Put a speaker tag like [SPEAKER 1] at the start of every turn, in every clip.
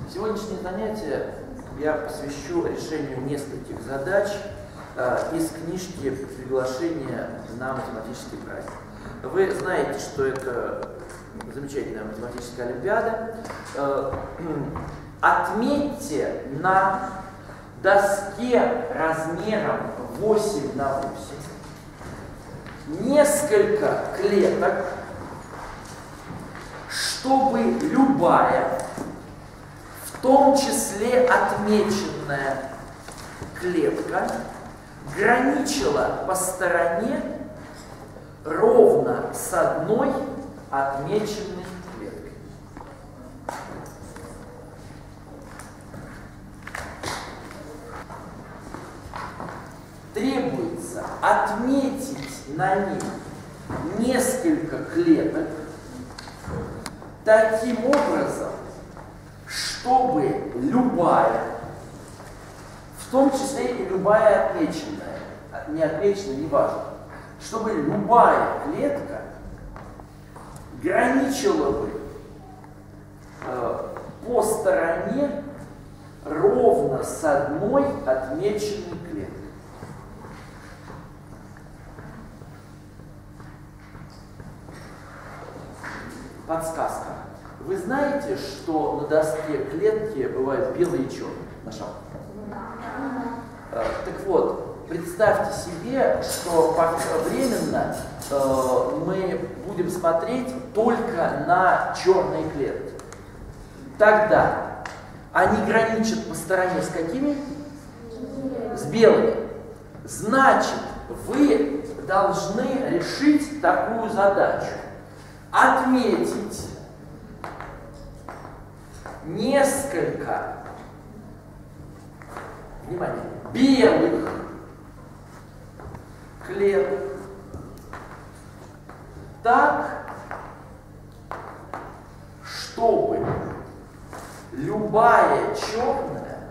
[SPEAKER 1] Сегодняшнее занятие я посвящу решению нескольких задач из книжки «Приглашение на математический праздник». Вы знаете, что это замечательная математическая олимпиада. Отметьте на доске размером 8 на 8 несколько клеток, чтобы любая, в том числе отмеченная клетка, граничила по стороне ровно с одной отмеченной клеткой. Требуется отметить на них несколько клеток таким образом, чтобы любая, в том числе и любая отмеченная, не отмеченная, не важно, чтобы любая клетка граничила бы по стороне ровно с одной отмеченной клеткой. Подсказка. Вы знаете, что на доске клетки бывают белые и черные? Нашел? Так вот, представьте себе, что временно мы будем смотреть только на черные клетки. Тогда они граничат по стороне с какими? С белыми. Значит, вы должны решить такую задачу. Отметить несколько, внимание, белых клеток так, чтобы любая черная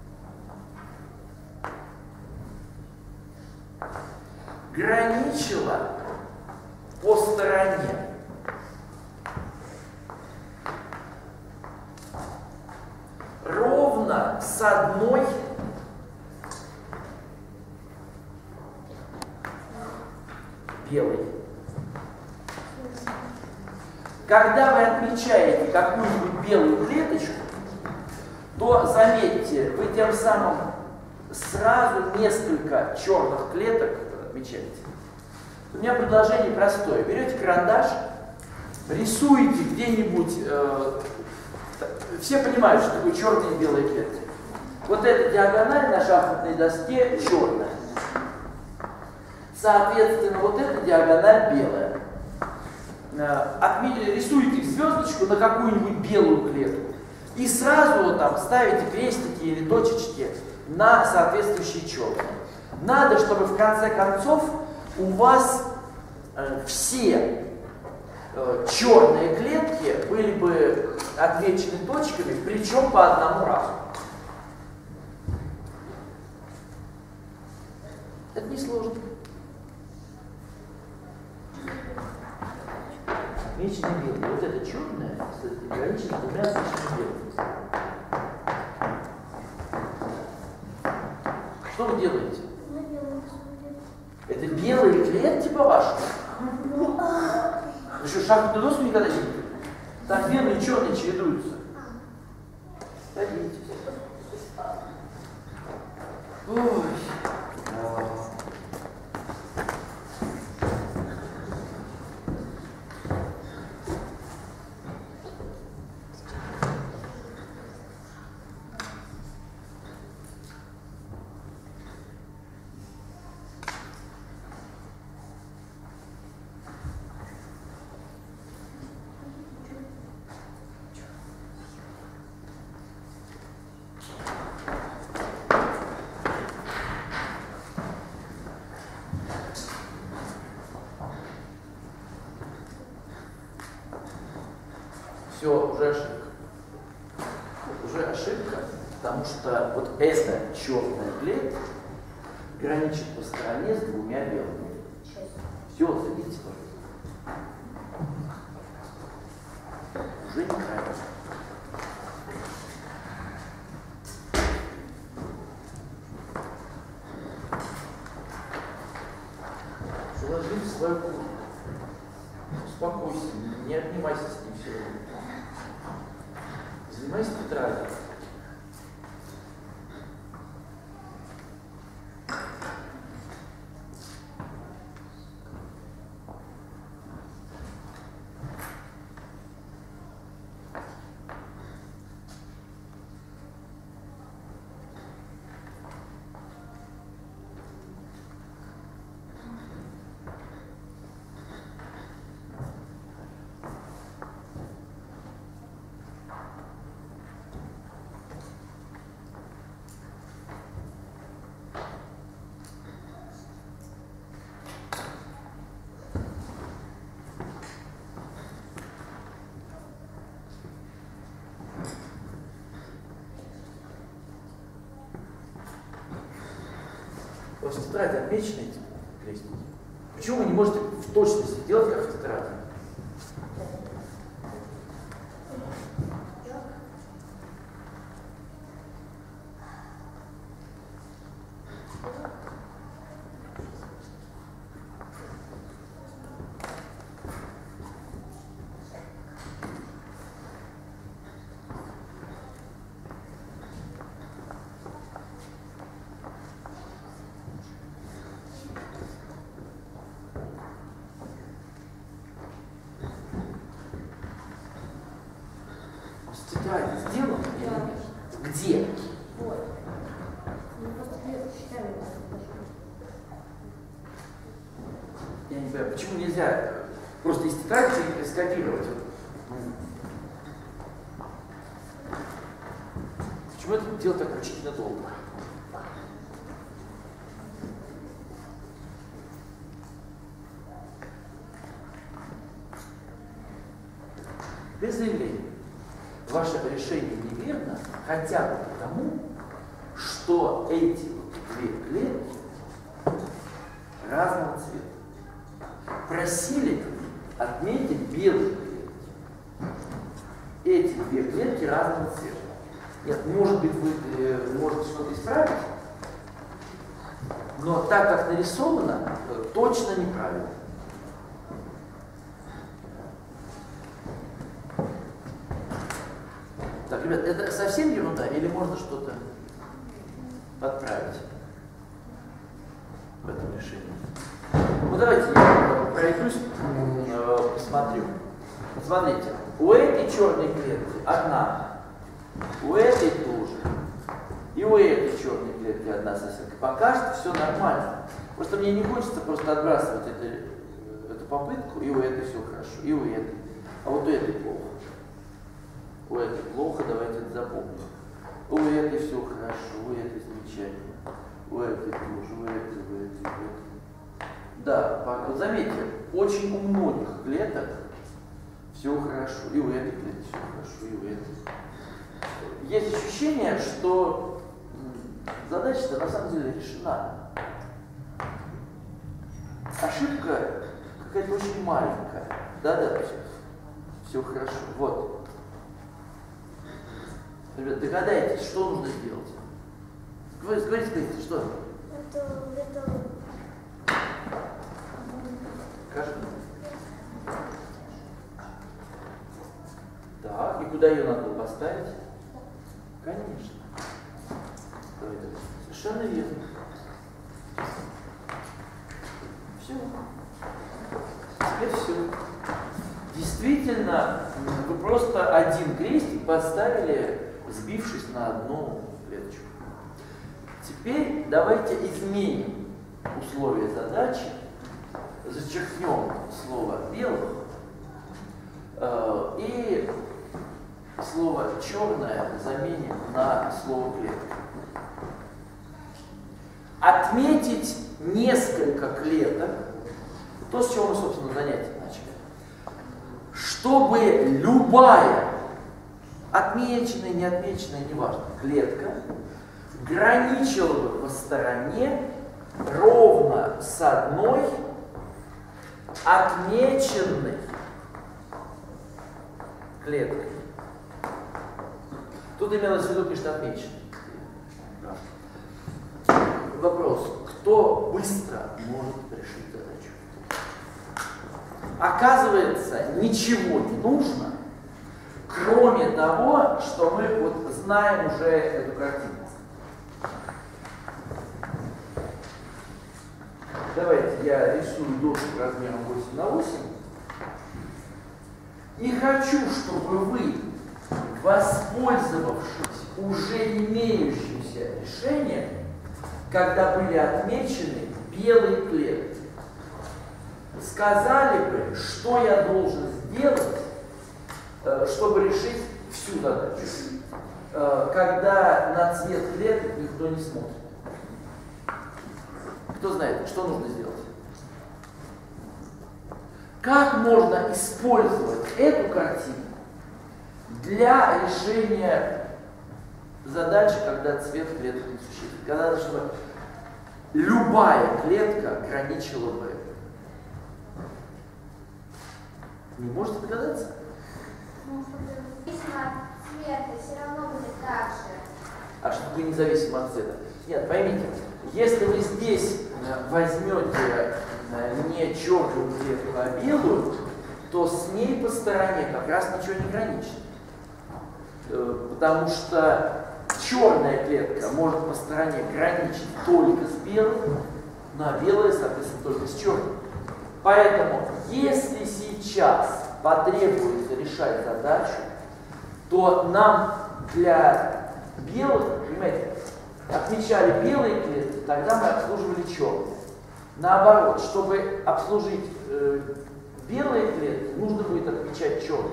[SPEAKER 1] граничила по стороне ровно с одной белой. Когда вы отмечаете какую-нибудь белую клеточку, то заметьте, вы тем самым сразу несколько черных клеток отмечаете. У меня предложение простое. Берете карандаш, рисуете где-нибудь, все понимают, что такое черные и белые клетки. Вот эта диагональ на шахматной доске черная. Соответственно, вот эта диагональ белая. Рисуете звездочку на какую-нибудь белую клетку и сразу вот там ставите крестики или точечки на соответствующие черные. Надо, чтобы в конце концов у вас все черные клетки были бы отмечены точками, причем по одному разу. Это не сложно. Отмеченные белые. Вот это черное, кстати, граничит двумя отмеченными белыми. Что вы делаете? Это белые клетки, по-вашему? Вы что, шахматную доску никогда не видели? Там белые и черные чередуются. Садитесь. Ой. Все, уже ошибка. Уже ошибка, потому что вот эта черная клетка граничит по стороне с двумя белыми. Все, садитесь, пожалуйста. Уже неправильно. свою куртку. Успокойся, не обнимайся с ним все время. Занимайся тетрадью. У вас в тетради отмечены эти крестики? Почему вы не можете в точности делать, как в тетради? Сделано? Да. Где?
[SPEAKER 2] Вот. Мы просто считаем его.
[SPEAKER 1] Я не понимаю, почему нельзя просто из тетради скопировать? Почему это делать так мучительно долго? Без заявления. Ваше решение неверно хотя бы потому, что эти вот две клетки разного цвета. Просили отметить белые клетки. Эти две клетки разного цвета. Нет, может быть, вы можете что-то исправить, но так как нарисовано, точно неправильно. Так, ребят, это совсем ерунда или можно что-то подправить в этом решении? Ну давайте я пройдусь, посмотрю. Смотрите, у этой черной клетки одна, у этой тоже, и у этой черной клетки одна соседка. Пока что все нормально. Просто мне не хочется просто отбрасывать эту попытку, и у этой все хорошо, и у этой. А вот у этой плохо. У этой плохо, давайте это запомним. У этой все хорошо, у этой замечательно. У этой тоже, у этой. Да, вот заметьте, очень у многих клеток все хорошо. И у этой клетки все хорошо, и у этой. Есть ощущение, что задача-то на самом деле решена. Ошибка какая-то очень маленькая. Да-да, все хорошо. Вот. Ребят, догадайтесь, что нужно сделать. Говорите, что?
[SPEAKER 2] Это...
[SPEAKER 1] Скажи. Так, и куда ее надо было поставить? Конечно. Давайте. Совершенно верно. Все. Теперь все. Действительно, вы просто один крестик поставили, сбившись на одну клеточку. Теперь давайте изменим условия задачи, зачеркнем слово белых и слово черное заменим на слово клетка. Отметить несколько клеток, то, с чего мы, собственно, занятие начали, чтобы любая отмеченная, не отмеченная, неважно, клетка граничила бы по стороне ровно с одной отмеченной клеткой. Тут имелось в виду, конечно, отмеченной. Вопрос: кто быстро может решить задачу? оказывается, ничего не нужно, кроме того, что мы вот знаем уже эту картину. Давайте я рисую доску размером 8 на 8. И хочу, чтобы вы, воспользовавшись уже имеющимся решением, когда были отмечены белые клетки, сказали бы, что я должен сделать, чтобы решить всю задачу, когда на цвет клеток никто не смотрит. Кто знает, что нужно сделать? Как можно использовать эту картину для решения задачи, когда цвет клеток не существует? Когда чтобы любая клетка граничила бы. Не можете догадаться?
[SPEAKER 2] Ну, независимо от цвета, все равно будет так же.
[SPEAKER 1] А чтобы независимо от цвета? Нет, поймите, если вы здесь возьмете не черную клетку, а белую, то с ней по стороне как раз ничего не граничит. Потому что черная клетка может по стороне граничить только с белой, а белая, соответственно, только с черной. Поэтому, если сейчас потребуется решать задачу, то нам для белых, понимаете, отмечали белые клетки, тогда мы обслуживали черные. Наоборот, чтобы обслужить белые клетки, нужно будет отмечать черные.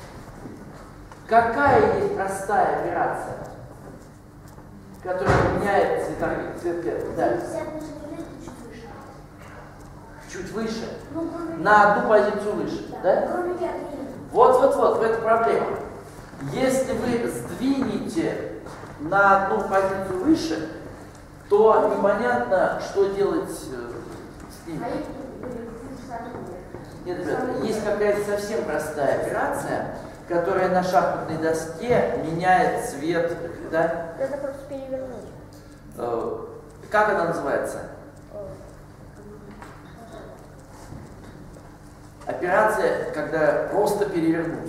[SPEAKER 1] Какая есть простая операция, которая меняет цвет клеток? Да. Чуть выше?
[SPEAKER 2] Ну,
[SPEAKER 1] на одну позицию выше, да? Вот, в этом проблема. Если вы сдвинете на одну позицию выше, то непонятно, что делать с ними. Нет, ребята, есть какая-то совсем простая операция, которая на шахматной доске меняет цвет, да?
[SPEAKER 2] Это просто перевернуть.
[SPEAKER 1] Как она называется? Операция, когда просто перевернуть.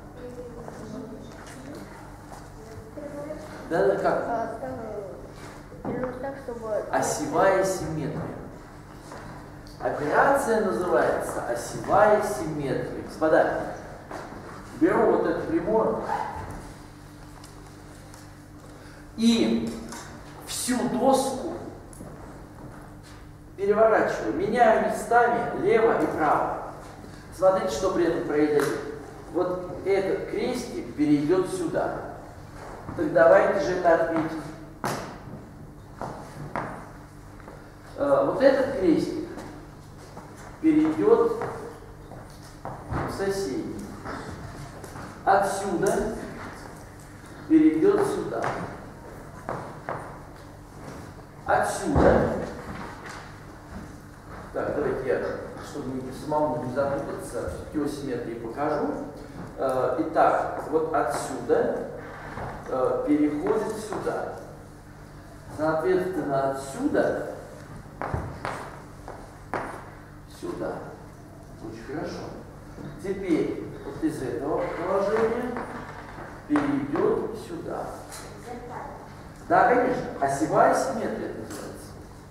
[SPEAKER 1] Да, как?
[SPEAKER 2] Так, чтобы...
[SPEAKER 1] Осевая симметрия. Операция называется осевая симметрия. Господа, беру вот эту прямую и всю доску переворачиваю, меняю местами лево и право. Смотрите, что при этом произойдет. Вот этот крестик перейдет сюда. Так давайте же это отметим. Вот этот крестик перейдет в соседний. Отсюда перейдет сюда. Отсюда. Так, давайте я, чтобы самому не запутаться, геосимметрии покажу. Итак, вот отсюда переходит сюда. Соответственно, отсюда сюда. Очень хорошо. Теперь вот из этого положения перейдет сюда. Да, конечно. Осевая симметрия называется.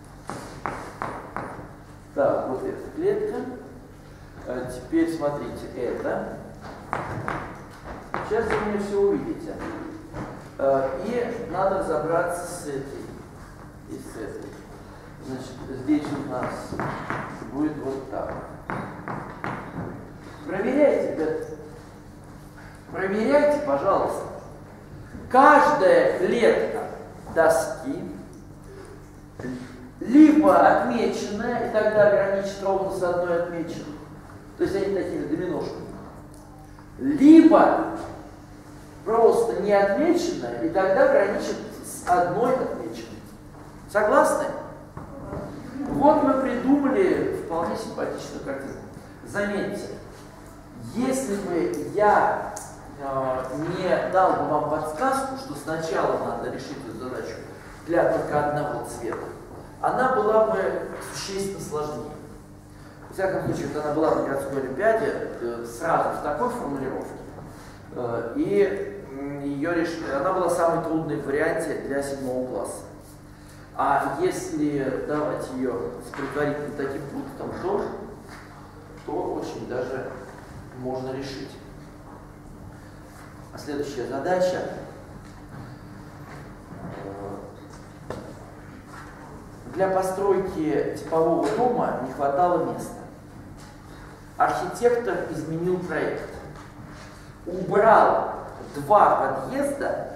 [SPEAKER 1] Так, вот эта клетка. Теперь смотрите, это. Сейчас вы мне все увидите. И надо разобраться с этой и с этой. Значит, здесь у нас будет вот так. Проверяйте, ребята. Проверяйте, пожалуйста. Каждая клетка доски либо отмеченная, и тогда граничит ровно с одной отмеченной. То есть они такими доминошками. Либо просто не отмеченная, и тогда граничит с одной отмеченной. Согласны? Вот мы придумали вполне симпатичную картину. Заметьте, если бы я не дал бы вам подсказку, что сначала надо решить эту задачу для только одного цвета, она была бы существенно сложнее. В всяком случае, вот она была на городской олимпиаде сразу в такой формулировке. И она была самой трудной в варианте для 7 класса. А если давать ее с предварительным таким пунктом, то очень даже можно решить. А следующая задача. Для постройки типового дома не хватало места. Архитектор изменил проект. Убрал 2 подъезда,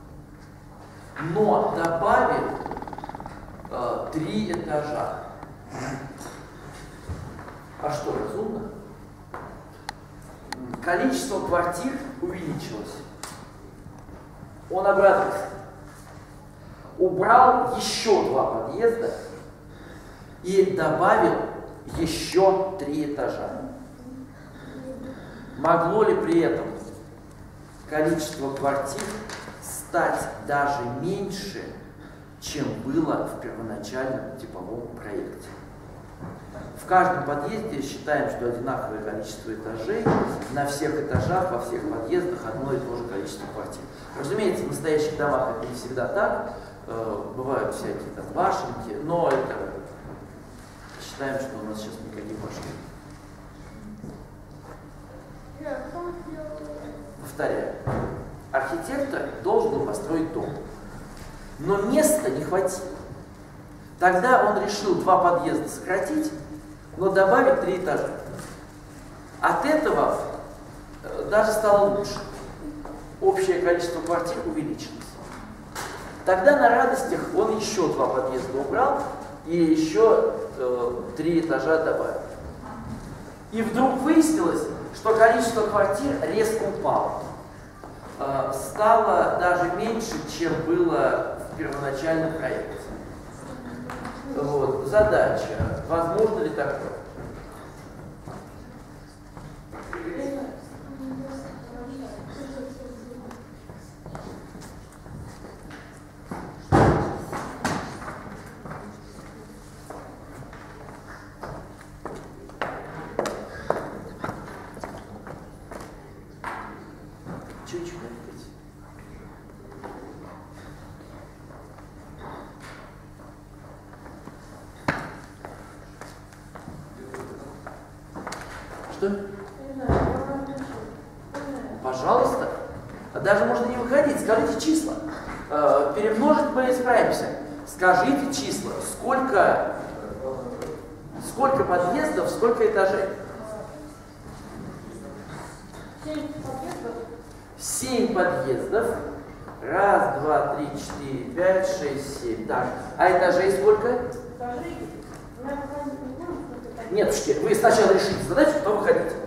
[SPEAKER 1] но добавил 3 этажа. А что, разумно? Количество квартир увеличилось. Он обрадовался. Убрал еще 2 подъезда и добавил еще 3 этажа. Могло ли при этом количество квартир стать даже меньше, чем было в первоначальном типовом проекте? В каждом подъезде считаем, что одинаковое количество этажей, на всех этажах, во всех подъездах одно и то же количество квартир. Разумеется, в настоящих домах это не всегда так, бывают всякие там башенки, но это считаем, что у нас сейчас никаких башен. Повторяю, архитектор должен был построить дом, но места не хватило. Тогда он решил 2 подъезда сократить, но добавить 3 этажа. От этого даже стало лучше. Общее количество квартир увеличилось. Тогда на радостях он еще 2 подъезда убрал и еще 3 этажа добавил. И вдруг выяснилось, что количество квартир резко упало. Стало даже меньше, чем было в первоначальном проекте. Вот. Задача. Возможно ли такое? Чуть-чуть. Что? Пожалуйста. Даже можно не выходить. Скажите числа. Перемножить мы справимся. Скажите числа. Сколько подъездов, сколько этажей? 7 подъездов. 1, 2, 3, 4, 5, 6, 7. Так. А этажей сколько? Нет, вы сначала решите задачу, потом выходите.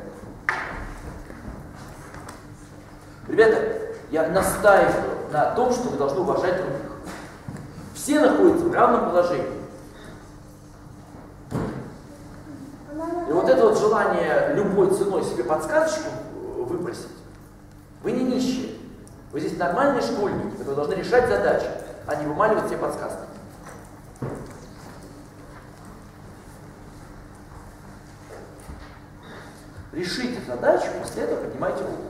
[SPEAKER 1] Ребята, я настаиваю на том, что вы должны уважать других. Все находятся в равном положении. И вот это вот желание любой ценой себе подсказочку выпросить, вы не нищие. Вы здесь нормальные школьники, которые должны решать задачи, а не вымаливать все подсказки. Решите задачу, после этого поднимайте руку.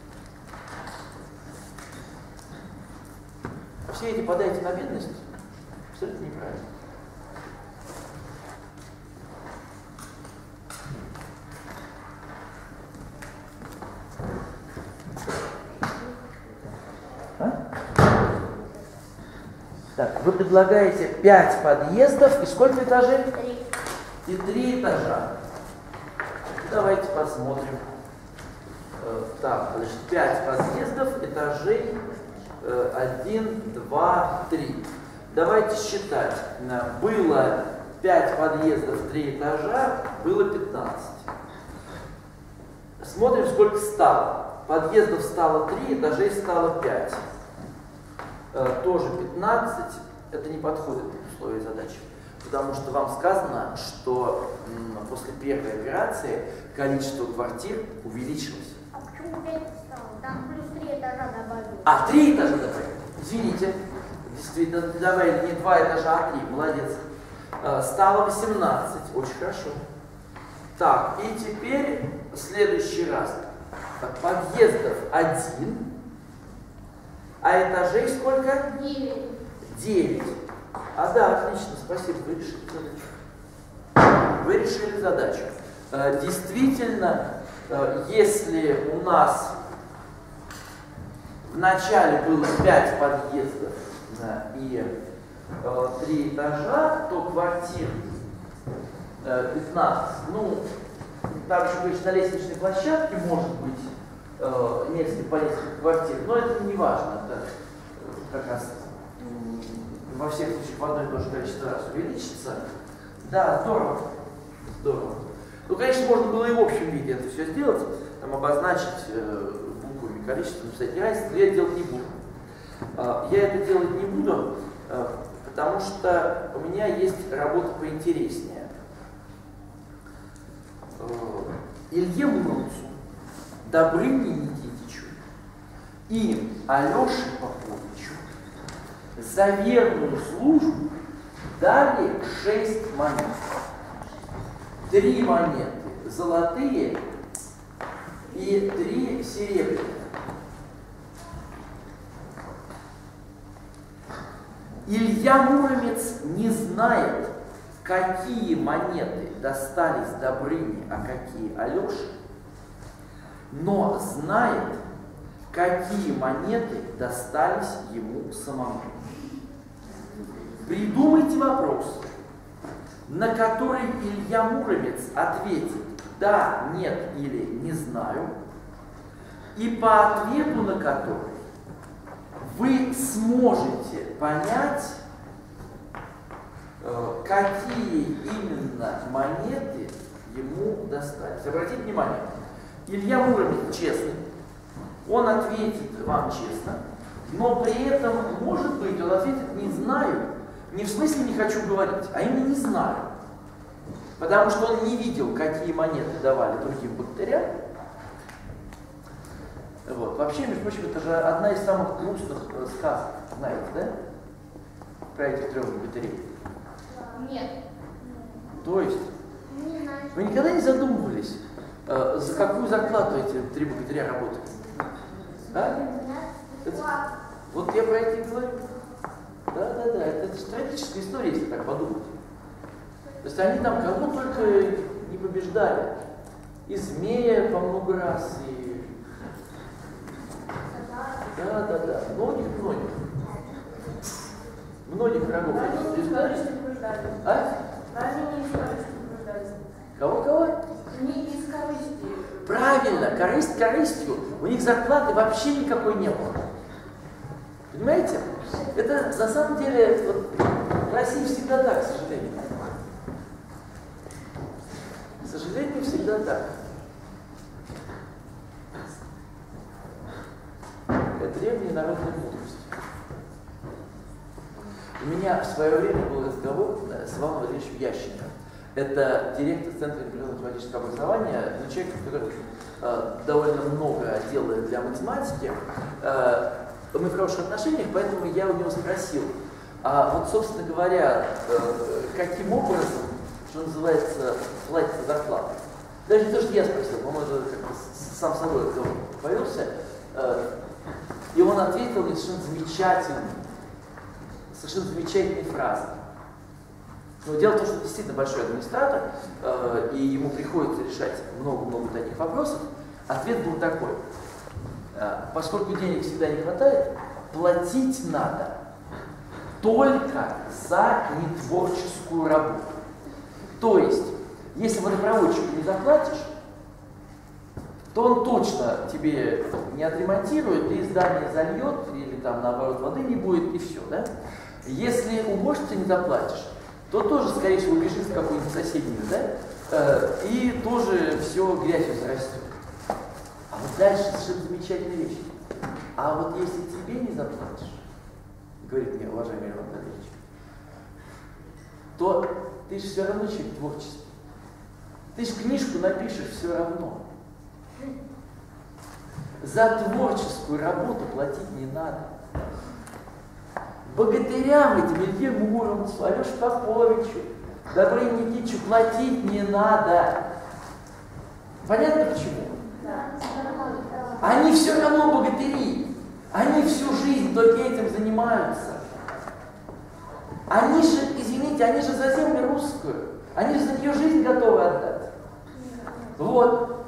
[SPEAKER 1] А все эти подаете на бедность, абсолютно неправильно. Так, вы предлагаете 5 подъездов и сколько этажей?
[SPEAKER 2] 3.
[SPEAKER 1] И 3 этажа. Давайте посмотрим. Так, значит, 5 подъездов, этажей 1, 2, 3. Давайте считать. Было 5 подъездов, 3 этажа, было 15. Смотрим, сколько стало. Подъездов стало 3, этажей стало 5. Тоже 15. Это не подходит под условия задачи. Потому что вам сказано, что после первой операции количество квартир увеличилось.
[SPEAKER 2] А почему 5 стало? Там плюс 3 этажа добавили.
[SPEAKER 1] А, 3 этажа добавили. Извините. Действительно, добавили не 2 этажа, а 3. Молодец. Стало 18. Очень хорошо. Так, и теперь следующий раз. Подъездов 1, а этажей сколько?
[SPEAKER 2] 9.
[SPEAKER 1] 9. Да, отлично, спасибо, вы решили задачу. Вы решили задачу. Действительно, если у нас в начале было 5 подъездов и 3 этажа, то квартир 15. Ну, там еще, конечно, на лестничной площадке может быть несколько квартир, но это не важно. Это как раз во всех случаях в одно и то же количество раз увеличится. Да, здорово. Здорово. Ну, конечно, можно было и в общем виде это все сделать, там обозначить буквами количество, написать неравенство, но я это делать не буду. Я это делать не буду, потому что у меня есть работа поинтереснее. Илье Муромцу, Добрыне Никитичу и Алёше Поповичу за верную службу дали 6 монет. 3 монеты золотые и 3 серебряные. Илья Муромец не знает, какие монеты достались Добрыне, а какие Алёше, но знает, какие монеты достались ему самому. Придумайте вопрос, на который Илья Муромец ответит «да», «нет» или «не знаю», и по ответу на который вы сможете понять, какие именно монеты ему достались. Обратите внимание, Илья Муромец честный, он ответит вам честно, но при этом, может быть, он ответит «не знаю», не в смысле «не хочу говорить», а именно «не знаю», потому что он не видел, какие монеты давали другим богатырям. Вот. Вообще, между прочим, это же одна из самых грустных сказок, знаете, да? Про этих 3 богатырей.
[SPEAKER 2] Нет.
[SPEAKER 1] То есть,
[SPEAKER 2] Не знаю.
[SPEAKER 1] вы никогда не задумывались, за какую зарплату эти 3 богатыря работают? Вот я про это и говорю. Да, это трагическая история, если так подумать. То есть они там кого только не побеждали. И змея по много раз, и... Да, многих. Многих врагов.
[SPEAKER 3] Они не сказали, что побеждали.
[SPEAKER 1] А?
[SPEAKER 3] Они не сказали, что побеждали.
[SPEAKER 1] Кого?
[SPEAKER 3] Не из корысти.
[SPEAKER 1] Правильно, корысть корыстью. У них зарплаты вообще никакой не было. Понимаете? Это на самом деле вот, в России всегда так, к сожалению. К сожалению, всегда так. Это древняя народная мудрость. У меня в свое время был разговор с Иваном Владимировичем Ященко. Это директор Центра инклюзивно-математического образования, человек, который довольно много делает для математики. Мы в хороших отношениях, поэтому я у него спросил, вот, собственно говоря, каким образом, что называется, платится зарплата. Даже не то, что я спросил, по-моему, это как-то сам собой разговор повелся. И он ответил мне совершенно замечательной фразой. Но дело в том, что он действительно большой администратор, и ему приходится решать много-много таких вопросов. Ответ был такой. Поскольку денег всегда не хватает, платить надо только за нетворческую работу. То есть, если водопроводчику не заплатишь, то он точно тебе не отремонтирует, и здание зальет, или там наоборот воды не будет, и все, да? Если уборщице не заплатишь, то тоже, скорее всего, убежит в какую-нибудь соседнюю, да? И тоже все грязью зарастет. А вот дальше совершенно замечательная вещь. А вот если тебе не заплатишь, говорит мне уважаемый Иван Владимирович, то ты же все равно человек творческий. Ты же книжку напишешь все равно. За творческую работу платить не надо. Богатырям этим, Илье Муромцу, Алёше Поповичу, Добрыне Никитичу платить не надо. Понятно почему?
[SPEAKER 3] Да.
[SPEAKER 1] Они все равно богатыри. Они всю жизнь только этим занимаются. Они же, извините, они же за землю русскую. Они же за нее жизнь готовы отдать. Вот.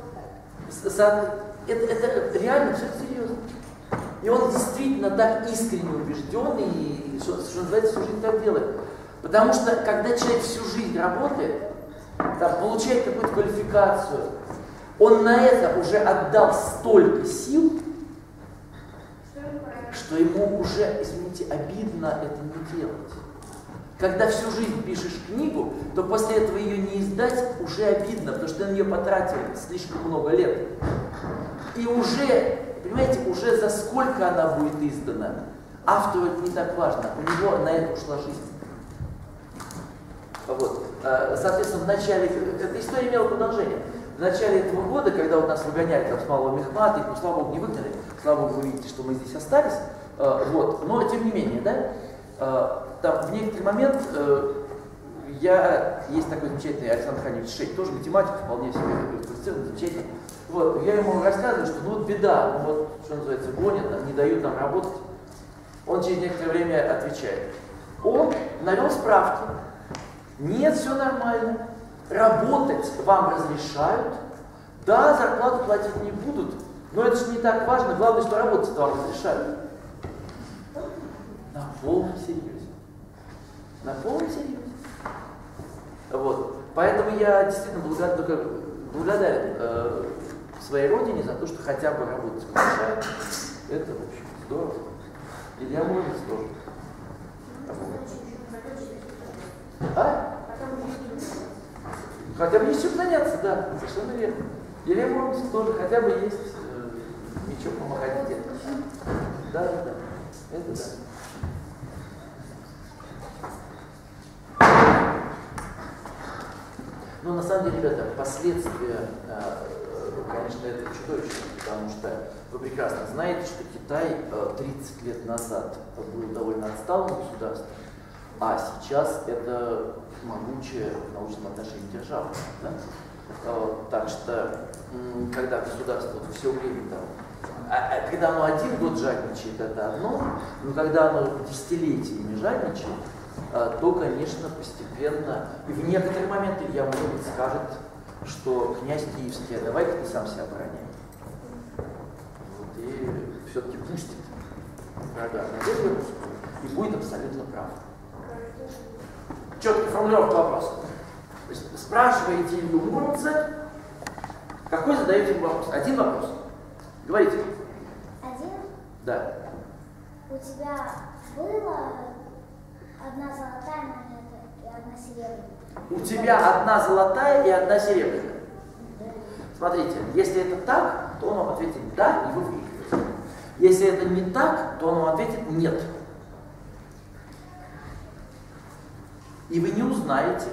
[SPEAKER 1] Это реально все серьезно. И он действительно так искренне убежден и, что называется, всю жизнь так делает. Потому что, когда человек всю жизнь работает, там, получает какую-то квалификацию, он на это уже отдал столько сил, что ему уже, извините, обидно это не делать. Когда всю жизнь пишешь книгу, то после этого ее не издать уже обидно, потому что ты на нее потратил слишком много лет. И уже, понимаете, уже за сколько она будет издана, автору это не так важно, у него на это ушла жизнь. Вот. Соответственно, в начале, эта история имела продолжение. В начале этого года, когда вот нас выгоняли там с малого мехмата, ну, слава богу, не выгнали, слава богу, вы видите, что мы здесь остались, вот. Но тем не менее, да, там в некоторый момент есть такой замечательный Александр Ханевич Шейк, тоже математик, вполне себе квалифицированный, замечательный. Вот, я ему рассказываю, что ну вот беда, ну вот, что называется, гонят, не дают нам работать. Он через некоторое время отвечает. Он навел справки. Нет, все нормально. Работать вам разрешают. Да, зарплату платить не будут. Но это же не так важно. Главное, что работать вам разрешают. На полном серьезе. На полном серьезе. Вот. Поэтому я действительно благодарен своей родине за то, что хотя бы работать разрешают. Это, в общем, здорово. Илья Муромец тоже. А? Хотя бы есть чем заняться, да, совершенно верно. Илья Муромец тоже хотя бы есть ничего помогать где-то. Да, это да. Но на самом деле, ребята, последствия, конечно, это чудовищно, потому что вы прекрасно знаете, что Китай 30 лет назад был довольно отсталым государством, а сейчас это могучая в научном отношении держава. Да? Так что, когда государство все время там, когда оно один год жадничает, это одно, но когда оно десятилетиями жадничает, то, конечно, постепенно, и в некоторые моменты Илья Муромец скажет, что князь Киевский, а давай-ка ты сам себя обороняй. Вот, и все-таки пустит врага на землю и будет абсолютно прав. Четкая формулировка вопроса. То есть спрашиваете Илью Муромца, какой задаете ему вопрос? Один вопрос. Говорите.
[SPEAKER 2] Один?
[SPEAKER 1] Да.
[SPEAKER 2] У тебя было одна золотая монета и одна серебряная?
[SPEAKER 1] У тебя одна золотая и одна серебряная. Смотрите, если это так, то он вам ответит «да», и вы выиграете. Если это не так, то он вам ответит «нет». И вы не узнаете.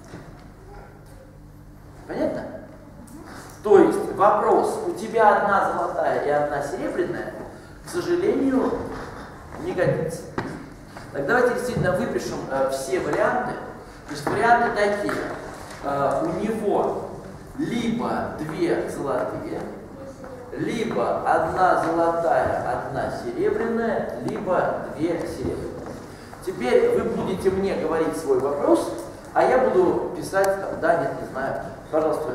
[SPEAKER 1] Понятно? То есть вопрос «у тебя одна золотая и одна серебряная», к сожалению, не годится. Так давайте действительно выпишем все варианты. То есть варианты такие. У него либо две золотые, либо одна золотая, одна серебряная, либо две серебряные. Теперь вы будете мне говорить свой вопрос, а я буду писать, там, да, нет, не знаю. Пожалуйста.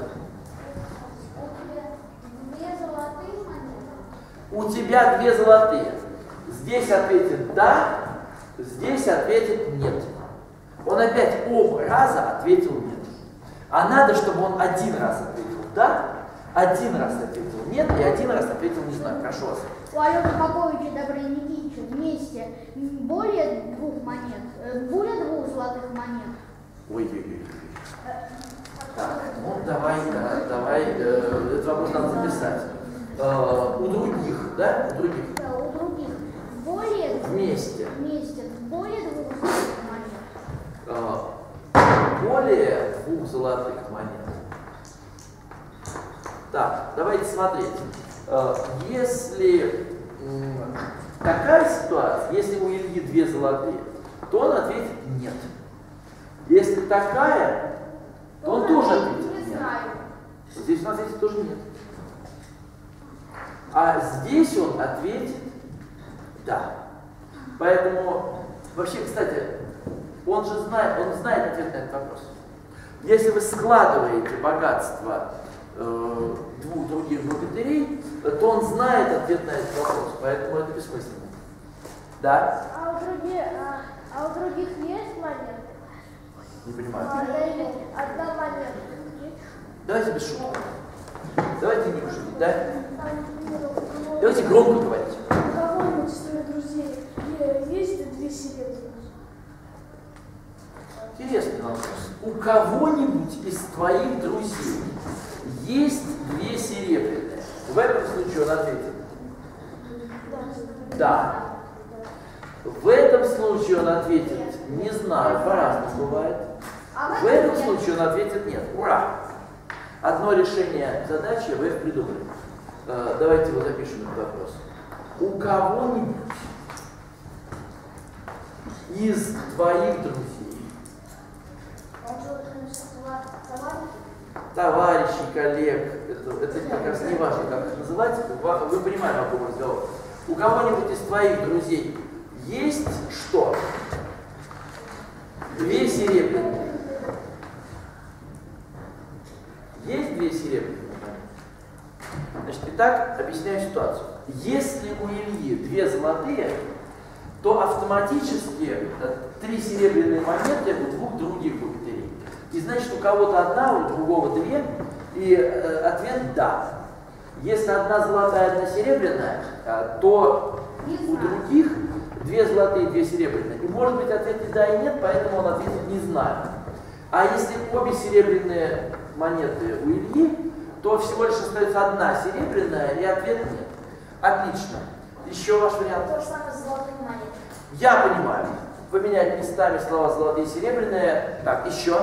[SPEAKER 1] У тебя две золотые. Здесь ответит «да», здесь ответит «нет». Он опять оба раза ответил «нет». А надо, чтобы он один раз ответил «да», один раз ответил «нет» и один раз ответил «не знаю». Прошу вас.
[SPEAKER 4] У Алёны Поповича Добрыни Никитича вместе более двух монет, более двух золотых монет.
[SPEAKER 1] Ой-ой-ой. Так, ну давай, этот вопрос надо записать. У других, да? У других.
[SPEAKER 4] Да, у других более
[SPEAKER 1] Вместе.
[SPEAKER 4] более двух золотых монет.
[SPEAKER 1] Более двух золотых монет. Так, давайте смотреть. Если такая ситуация, если у Ильи две золотые, то он ответит «нет». Если такая, то он тоже ответит «нет». Здесь он ответит тоже нет. А здесь он ответит да. Поэтому, вообще, кстати, он знает ответ на этот вопрос. Если вы складываете богатство двух других богатырей, то он знает ответ на этот вопрос, поэтому это бессмысленно. Да?
[SPEAKER 4] А у других есть монеты?
[SPEAKER 1] Не понимаю.
[SPEAKER 4] Одна монета.
[SPEAKER 1] Давайте без шума. Давайте не шутить, да? Давайте громко говорить.
[SPEAKER 3] У кого-нибудь из твоих друзей есть 2 серебряных?
[SPEAKER 1] Интересный вопрос. У кого-нибудь из твоих друзей есть 2 серебряные? В этом случае он ответит. Да. В этом случае он ответит не знаю, по-разному бывает. В этом случае он ответит нет. Ура! Одно решение задачи вы придумали. Давайте его запишем этот вопрос. У кого-нибудь из твоих друзей, товарищей, коллег, это как раз не важно, как их называть, вы понимаете, о каком разговор. У кого-нибудь из твоих друзей есть что? 2 серебряные. Есть 2 серебряные? Значит, итак, объясняю ситуацию. Если у Ильи 2 золотые, то автоматически 3 серебряные монеты у 2 других богатырей. И значит, у кого-то 1, у другого 2, и ответ да. Если 1 золотая, 1 серебряная, то у других 2 золотые, 2 серебряные. И может быть ответ и да, и нет, поэтому он ответит не знаю. А если обе серебряные монеты у Ильи, то всего лишь остается 1 серебряная, и ответ нет. Отлично. Еще ваш вариант?
[SPEAKER 2] То же самое с золотыми монетами.
[SPEAKER 1] Я понимаю. Поменять местами слова золотые и серебряные. Так, еще.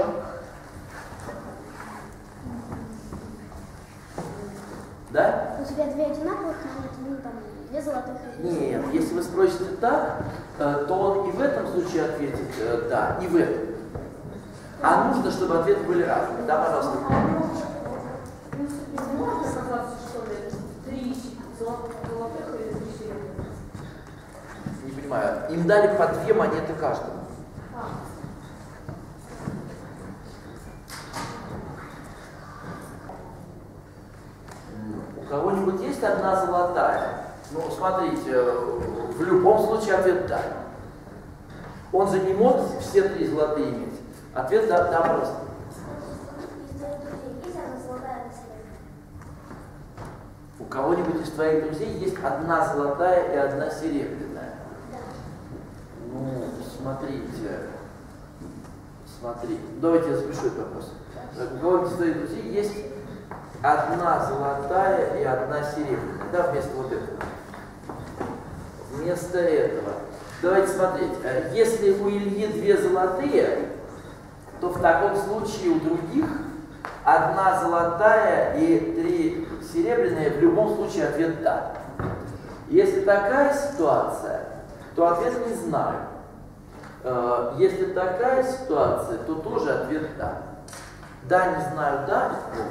[SPEAKER 1] Да?
[SPEAKER 4] У тебя 2 одинаковых монеты, ну там 2 золотых.
[SPEAKER 1] Нет, если вы спросите так, то он и в этом случае ответит да, и в этом. А нужно, чтобы ответы были разные. Да, пожалуйста.
[SPEAKER 3] Можно оказаться, что ли, 3 золотых или 3 серебряных?
[SPEAKER 1] Не понимаю. Им дали по 2 монеты каждому. У кого-нибудь есть 1 золотая? Ну, смотрите, в любом случае ответ да. Он же не может все 3 золотые иметь. Ответ да, да, просто. У кого-нибудь из твоих друзей есть 1 золотая и 1 серебряная? Ну, смотрите. Давайте я запишу этот вопрос. У кого-нибудь из твоих друзей есть 1 золотая и 1 серебряная? Да, вместо вот этого. Вместо этого. Давайте смотреть. Если у Ильи 2 золотые, то в таком случае у других 1 золотая и 3 серебряные, в любом случае ответ да. Если такая ситуация, то ответ не знаю. Если такая ситуация, то тоже ответ да. Да, не знаю, да.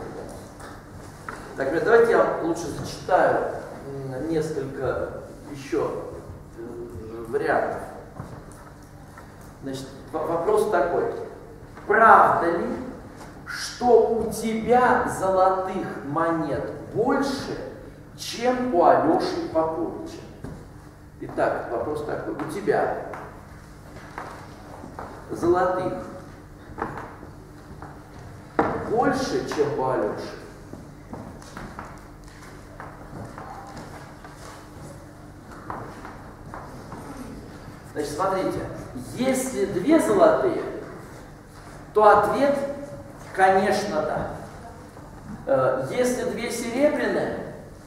[SPEAKER 1] Так, давайте я лучше зачитаю несколько еще вариантов. Значит, вопрос такой. Правда ли, что у тебя золотых монет больше, чем у Алеши Поповича? Итак, вопрос такой. У тебя золотых больше, чем у Алеши? Значит, смотрите, если 2 золотые, то ответ, конечно, да. Если 2 серебряные,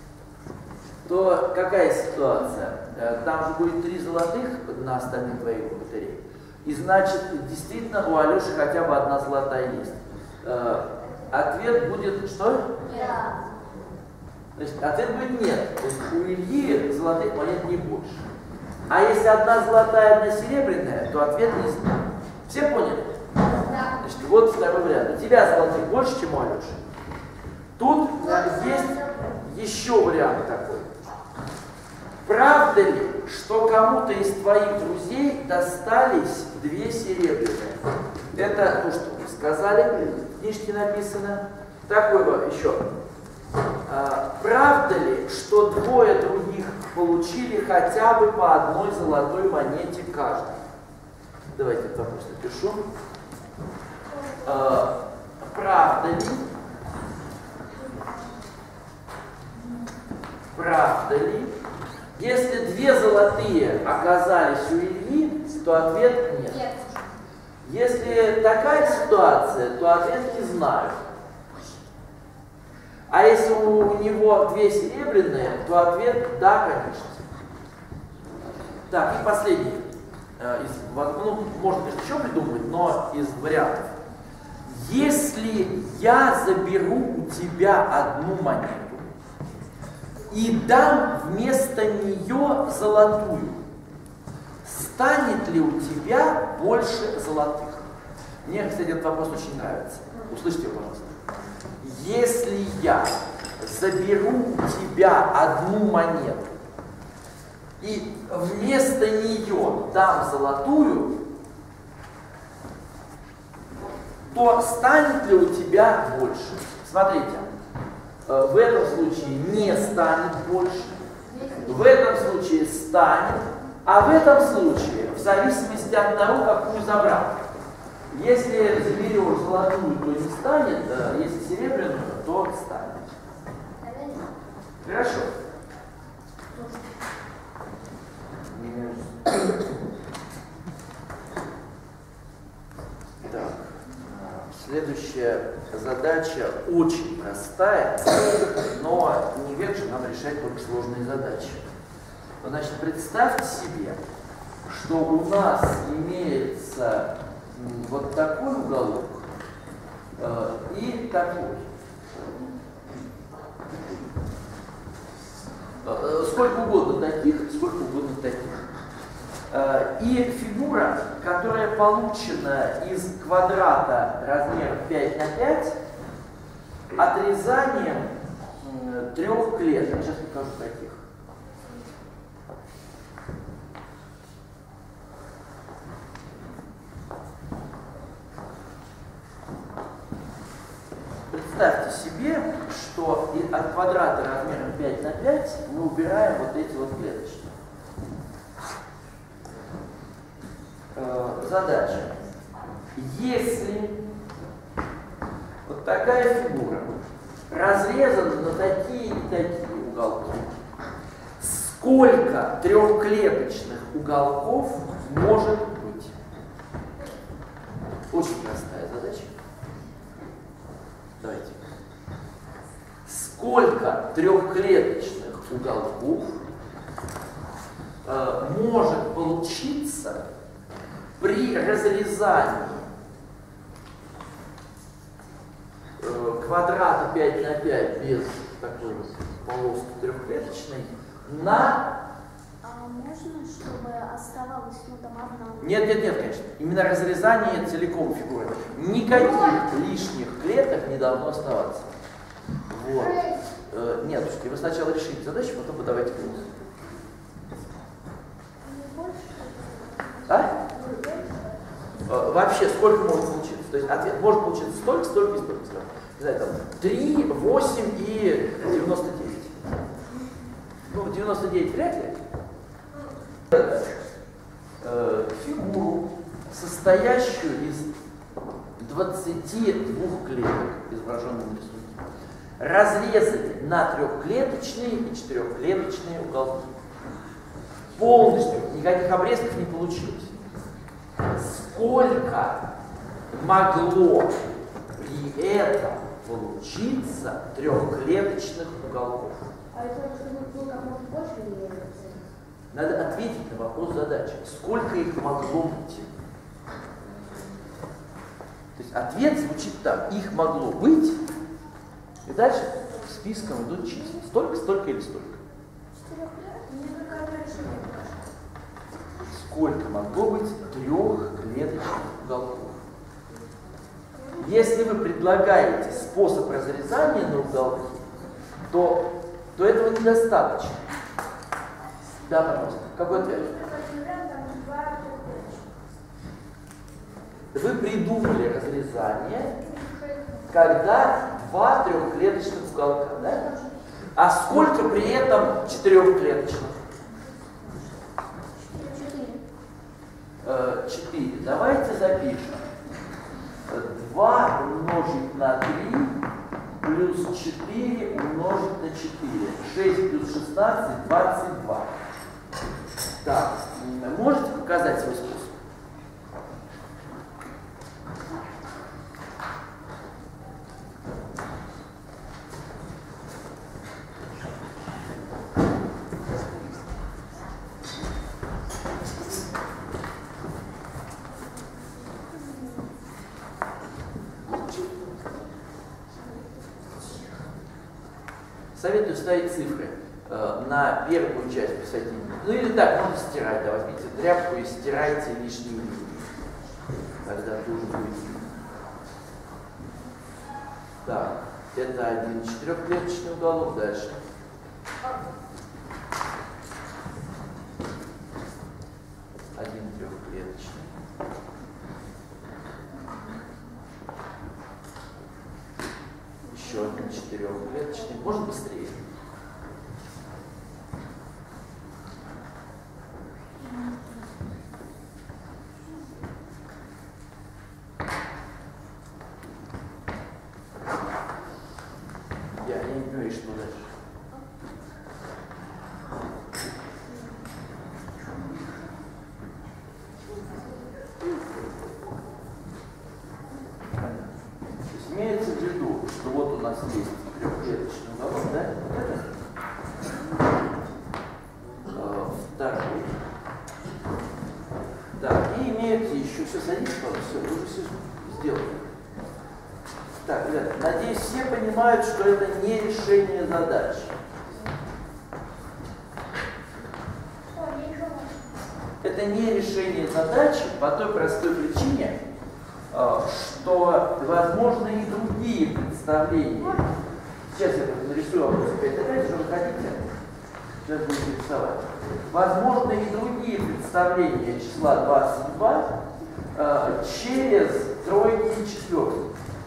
[SPEAKER 1] то какая ситуация? Там же будет 3 золотых на остальных твоих богатырей. И значит, действительно, у Алеши хотя бы 1 золотая есть. Ответ будет что?
[SPEAKER 2] Нет.
[SPEAKER 1] Значит, ответ будет нет. То есть у Ильи золотых монет не больше. А если 1 золотая, 1 серебряная, то ответ не знаю. Все поняли?
[SPEAKER 2] Да.
[SPEAKER 1] Значит, вот второй вариант. У тебя золотых больше, чем у Алеши? Тут есть еще вариант такой. Правда ли, что кому-то из твоих друзей достались 2 серебряные? Это то, что вы сказали, в книжке написано. Такой вот еще. Правда ли, что 2 других получили хотя бы по 1 золотой монете каждый? Давайте этот вопрос напишу. Правда ли, если 2 золотые оказались у Ильи, то ответ нет.
[SPEAKER 2] Нет.
[SPEAKER 1] Если такая ситуация, то ответ не знаю. А если у него 2 серебряные, то ответ да, конечно. Так, и последний. Можно, конечно, еще придумать, но из вариантов. Если я заберу у тебя 1 монету и дам вместо нее золотую, станет ли у тебя больше золотых? Мне, кстати, этот вопрос очень нравится. Услышьте его, пожалуйста. Если я заберу у тебя 1 монету и вместо нее дам золотую, то станет ли у тебя больше? Смотрите, в этом случае не станет больше, в этом случае станет, а в этом случае, в зависимости от того, какую забрал. Если заберешь золотую, то не станет, если серебряную, то станет. Хорошо. Так. Следующая задача очень простая, но не век же нам решать только сложные задачи. Значит, представьте себе, что у нас имеется вот такой уголок и такой. Сколько угодно таких, сколько угодно таких. И фигура, которая получена из квадрата размером 5 на 5, отрезанием 3 клеток. Сейчас покажу каких. Представьте себе, что от квадрата размером 5 на 5 мы убираем вот эти вот клеточки. Задача. Если вот такая фигура разрезана на такие и такие уголки, сколько трехклеточных уголков может быть? Очень простая задача. Давайте. Сколько трехклеточных уголков может получиться при разрезании квадрата 5 на 5 без такой вот полоски трехклеточной на...
[SPEAKER 2] А можно, чтобы оставалось, там одна?
[SPEAKER 1] Нет, конечно. Именно разрезание целиком фигуры. Никаких лишних клеток не должно оставаться. Вот. Нет, слушайте, вы сначала решите задачу, потом подавайте плюс. А? Вообще, сколько может получиться? То есть ответ может получиться столько, столько и столько. Не знаю, там 3, 8 и 99. Ну, 99 вряд ли. Фигуру, состоящую из 22 клеток, изображенных на рисунке, разрезали на трехклеточные и четырехклеточные уголки. Полностью, никаких обрезков не получилось. Сколько могло при этом получиться трехклеточных уголков?
[SPEAKER 3] А это чтобы было как можно больше или...
[SPEAKER 1] Надо ответить на вопрос задачи. Сколько их могло быть? То есть ответ звучит так. Их могло быть. И дальше списком идут числа. Столько, столько или столько. Сколько могло быть трехклеточных уголков? если вы предлагаете способ разрезания на уголки, то этого недостаточно. Да, пожалуйста. Какой ответ? Вы придумали разрезание, когда 2 трехклеточных уголка, да? А сколько при этом 4-клеточных? 4. Давайте запишем. 2 умножить на 3 плюс 4 умножить на 4. 6 плюс 16, 22. Так, можете показать свой способ? Советую ставить цифры на первую часть писать. Ну или так, можно стирать. Да, возьмите тряпку и стирайте лишние линии. Тогда тоже будет видно. Так, это один 4-клеточный уголок. Дальше. Один 3-клеточный. Еще один 4-клеточный. Можно быстрее? Я не понимаю, что дальше. Имеется в виду, что вот у нас есть 3-клеточный уголок, да? Второй. Так, и имеете еще все садись, все, вы уже все сделали. Так, ребята, надеюсь, все понимают, что это не решение задачи. Это не решение задачи по той простой причине, что возможны и другие представления. Сейчас я нарисую вопрос 5 уже выходите. Сейчас будем рисовать. Возможны и другие представления числа 22 через тройки и четверки.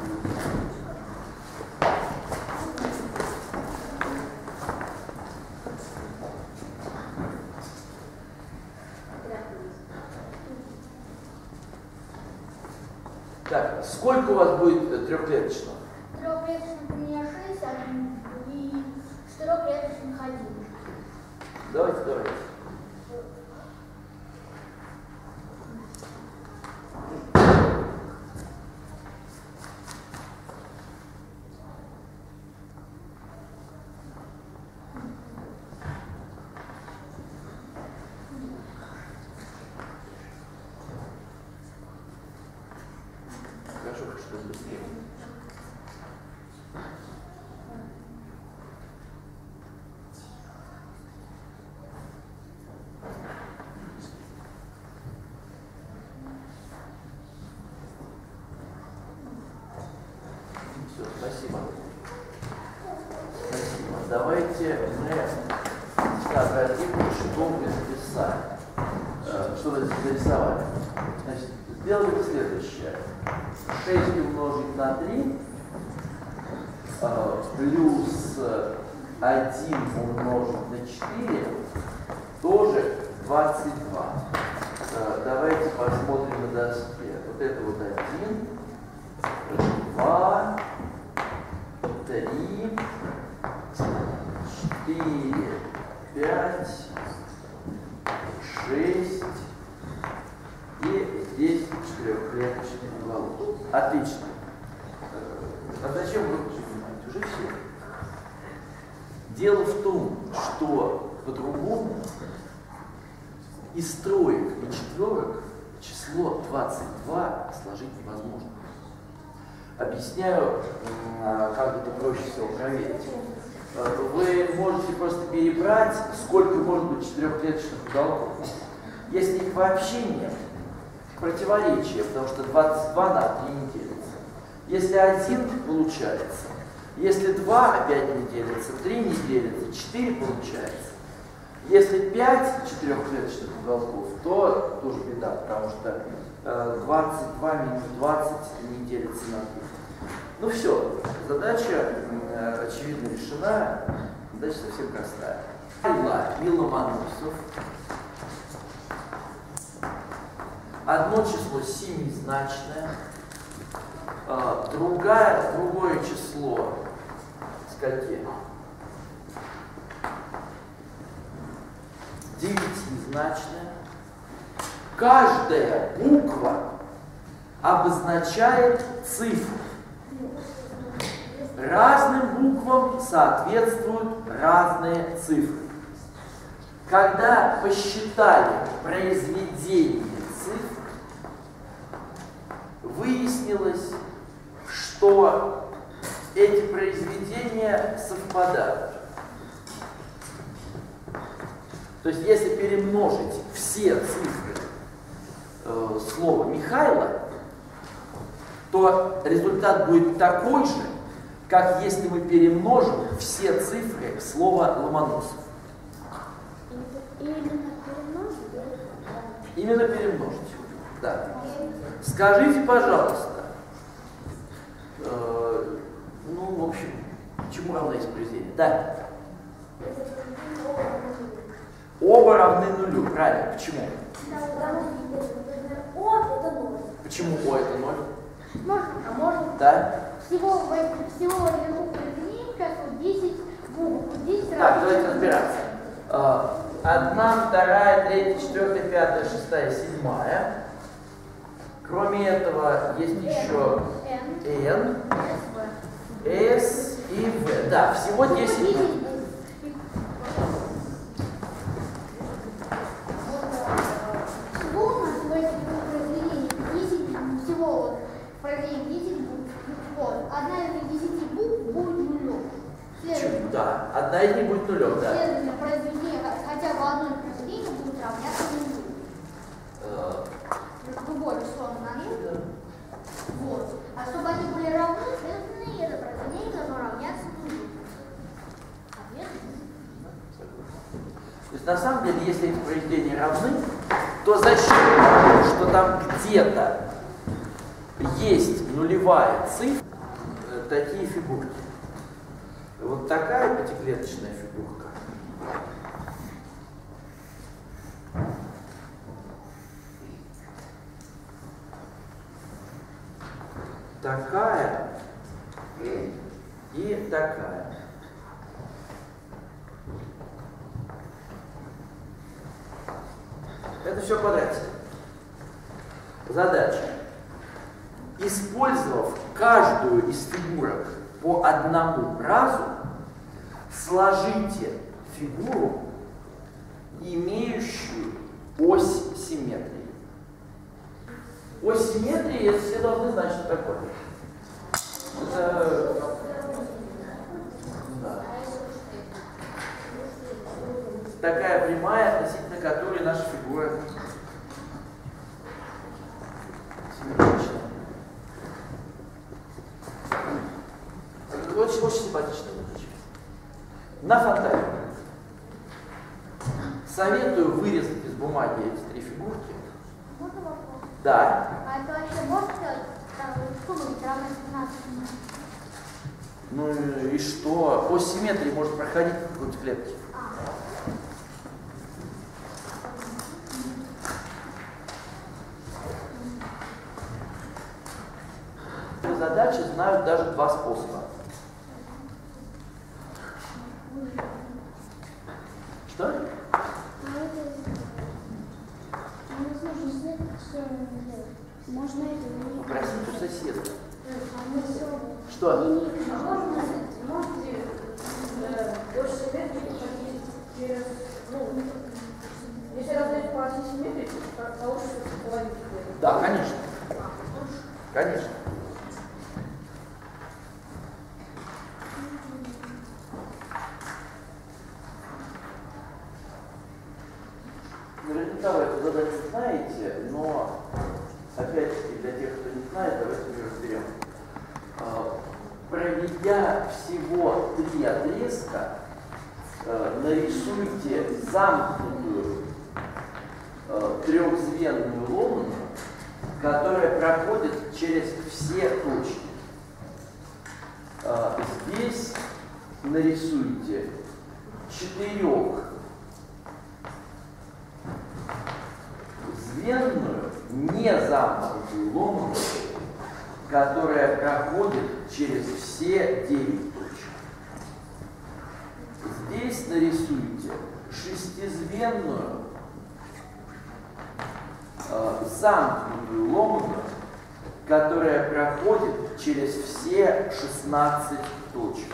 [SPEAKER 1] Так, сколько у вас будет трехклеточного?
[SPEAKER 4] Трехклеточных у меня 6, и 4-клеточных 1.
[SPEAKER 1] Давайте. Хорошо, что быстрее. Все, спасибо. Спасибо. Давайте мы сообразим, что мы записали. Что вы зарисовали. Значит, сделали мы следующее. 6 умножить на 3 плюс 1 умножить на 4 тоже 22. Давайте посмотрим на доске. Вот это вот 1, 2, 3, 4, 5, 6 и здесь 4-клеточный уголок. Отлично. А зачем вы понимаете? Уже все. Дело в том, что по-другому из троек и четверок число 22 сложить невозможно. Объясняю, как это проще всего проверить. Вы можете просто перебрать, сколько может быть 4-клеточных уголков. Если их вообще нет, противоречие, потому что 22 на 3 не делится. Если 1 получается, если 2 опять не делится, 3 не делится, 4 получается. Если 5 четырехклеточных уголков, то тоже беда, потому что 22 минус 20 не делится на 2. Ну все, задача очевидно решена, задача совсем простая. И Ломоносов. Одно число семизначное, другое число скольки? Девятизначное. Каждая буква обозначает цифру. Разным буквам соответствуют разные цифры. Когда посчитали произведение цифр, выяснилось, что эти произведения совпадают. То есть, если перемножить все цифры слова Михайла, то результат будет такой же, как если мы перемножим все цифры слова Ломоносов. Именно перемножить. Да. Скажите, пожалуйста, ну, в общем, чему равно есть произведение? Да. Оба равны нулю, правильно. Почему? Почему О это 0?
[SPEAKER 4] Можно? А можно?
[SPEAKER 1] Да.
[SPEAKER 4] Всего вверху произведений сейчас вот 10 букв. 10
[SPEAKER 1] Так, давайте разбираться. 1, 2, 3, 4, 5, 6, 7. Кроме этого, есть еще N, S и V. Да, всего 10 букв.
[SPEAKER 4] Всего у нас в этих произведениях 10, всего вот произведений 10 букв. Вот. Одна из этих 10 букв будет нулем.
[SPEAKER 1] Да, одна из них будет нулем, да.
[SPEAKER 4] Следовательно, произведение, хотя бы одно произведение будет равняться нулю. Любое число на нуль. Вот. А чтобы они были равны, следовательно, и это произведение должно равняться нулю.
[SPEAKER 1] То есть на самом деле, если эти произведения равны, то за счет того, что там где-то есть нулевая цифра, такие фигурки. Вот такая пятиклеточная фигурка. Такая и такая. Это все квадратики. Задача. Использовав каждую из фигурок по одному разу, сложите фигуру, имеющую ось симметрии. Ось симметрии, все должны знать, что такое. Это... Да. Такая прямая, относительно которой наша фигура симметрична. Очень симпатичная задача. На фантазию. Советую вырезать из бумаги эти 3 фигурки.
[SPEAKER 4] Можно вопрос?
[SPEAKER 1] Да.
[SPEAKER 4] А это вообще можно сделать? Сколько будет равно 15?
[SPEAKER 1] Ну и что? Ось симметрии может проходить в какой-то клетке. Задачи знают даже 2 способа. Что?
[SPEAKER 4] Можно это?
[SPEAKER 1] Попросить у соседа. Что?
[SPEAKER 3] Можете больше симметрии через, если разделить по оси симметрии, то получится половину.
[SPEAKER 1] Да, конечно. Конечно. Наверняка вы эту задачу знаете, но опять-таки для тех, кто не знает, давайте ее разберем. внутри отрезка нарисуйте замкнутую трехзвенную ломаную, которая проходит через все точки. Здесь нарисуйте четырехзвенную, не замкнутую ломаную, которая проходит через все 9 точек. Здесь нарисуйте шестизвенную, замкнутую ломаную, которая проходит через все 16 точек.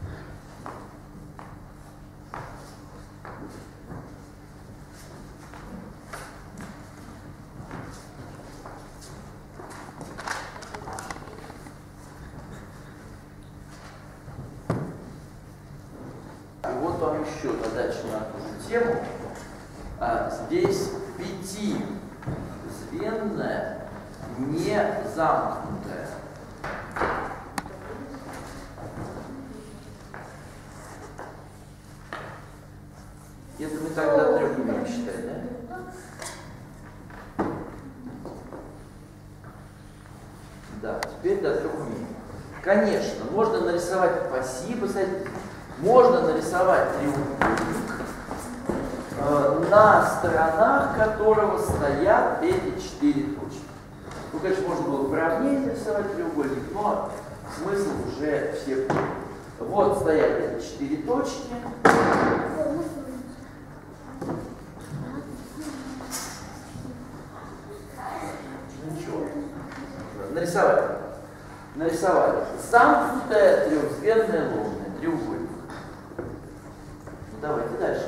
[SPEAKER 1] И вот вам еще задача на ту же тему. Здесь пятизвенная, не замкнутая. Это мы тогда 3 умеем считать, да? Да, теперь до 3 умеем. Конечно, можно нарисовать, спасибо, можно нарисовать треугольник, на сторонах которого стоят эти 4 точки. Ну, конечно, можно было правее нарисовать треугольник, но смысл уже все понял. Вот стоят эти 4 точки. Ничего. Нарисовали. Нарисовали. Замкнутая трехзвенная ломаная, треугольник. Ну, давайте дальше.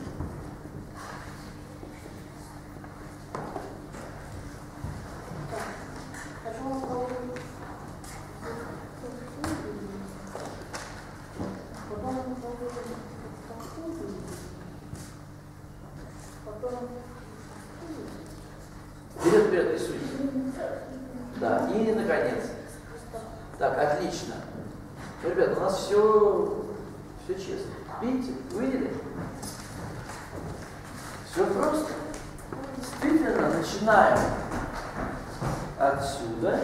[SPEAKER 1] Вперед рисуйте. Да, и наконец. Так, отлично. Ребята, у нас все честно. Видите? Увидели? Все просто. Действительно, начинаем отсюда.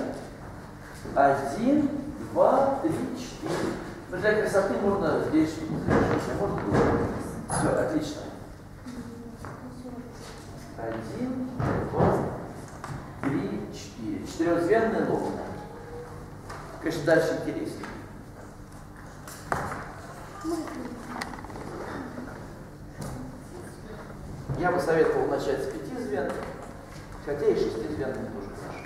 [SPEAKER 1] 1, 2, 3, 4. Но для красоты можно здесь что-нибудь завершить. Можно было. Все, отлично. 1, 2, 3, 4. Четырехзвенная ломаная. Конечно, дальше интереснее. Я бы советовал начать с пятизвенных, хотя и шестизвенных тоже хорошо.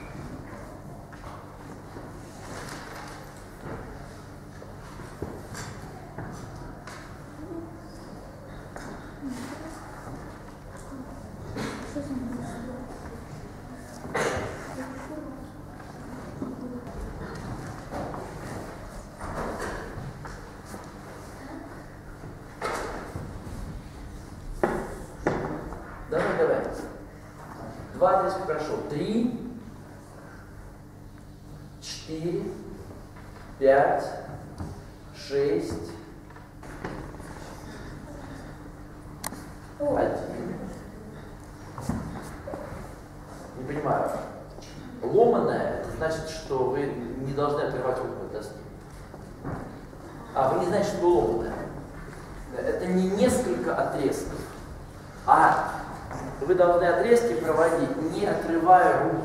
[SPEAKER 1] Давай. 2 здесь прошло. 3, 4, 5, 6, 1. Не понимаю. Ломаная, это значит, что вы не должны отрывать руку от доски. Вы не знаете, что ломаная. Это не несколько отрезков, а вы должны отрезки проводить, не отрывая рук.